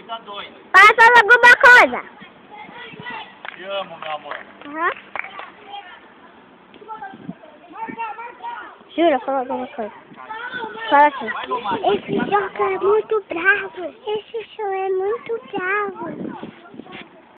2x2. Fala alguma coisa. Te amo, meu amor. Uhum. Jura, fala alguma coisa. Fala assim. Esse jogo é muito bravo. Esse show é muito bravo.